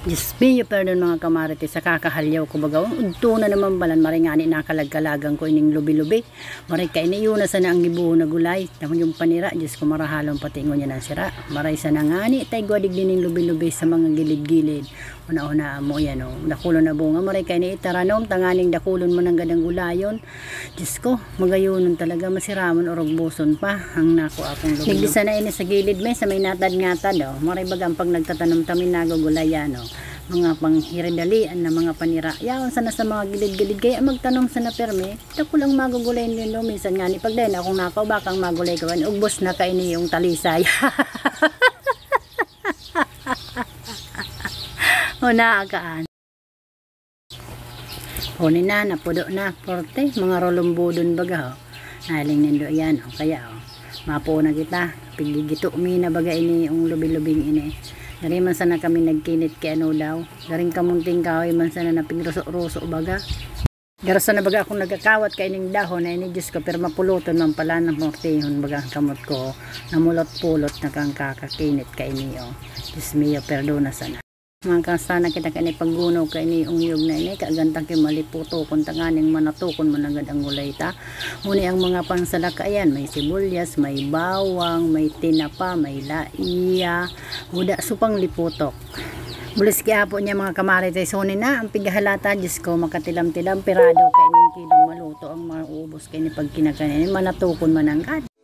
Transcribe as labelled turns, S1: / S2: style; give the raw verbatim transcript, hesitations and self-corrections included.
S1: Diyos me, pardon mga kamarite sa kakahalyaw ko baga. Udto na naman balan, maray nga ni nakalagkalagang ko ining lubi-lubi. Maray ka inayuna sa na ang gibuho na gulay. Tapos yung panira, Diyos ko marahalong patingon niya ng sira. Maray sa nangani, tay gwadig din yung lubi-lubi sa mga gilid-gilid. Una-una mo yan o, dakulon na bunga. Maray ka ni itaranom, tanganing dakulon mo ng gadang gulayon. Diyos ko, magayunon talaga, masiramon o rogbuson pa. Ang nako akong lubi-lubi. Nagisa na ini sa gilid me, sa may natad-ngatad o. Maray bagang pag nagtatanom tamin nagugulayan o. Mga panghiridalian na mga panira. Yaon sana sa mga gilid-gilid. Kaya magtanong sa naperme, ako lang magugulay nilo. Minsan nga ni pagdahin akong nakaw, bakang magulay kawan. Ugbos na kaini yung talisay. O naagaan. O ni na, napudo na. Porte, mga rolumbudon baga. O. Naling nindo yan. O. Kaya o. Mapo na kita. Pigigito mi na baga ini yung lubi-lubing ini. Dari man sana kami nagkinit kay ano daw. Daring kamunting kahoy man sana napigruso-ruso baga. Gara sana baga akong nagkakawat kay ning dahon na ini Diyos ko pero mapuluton man pala ng mortihon baga ang kamot ko. Namulot-pulot na kang kakakinit kay niyo. Diyos mio perdona sana. Mga sana kita kani pagguno kay ni ungyog na ini kagantang kay maliputo kun tanganing manatukon man agad ang gulay ta. Uni ang mga pansalakayan may sibuyas, may bawang, may tinapa, may laiya, muda supang liputok. Bulis kaya po niya mga kamarites huni na ang pigahalata Diyos ko makatilam-tilam pirado kay ni kilo maluto ang maubos kay ni pag kinakanin manatukon man agad.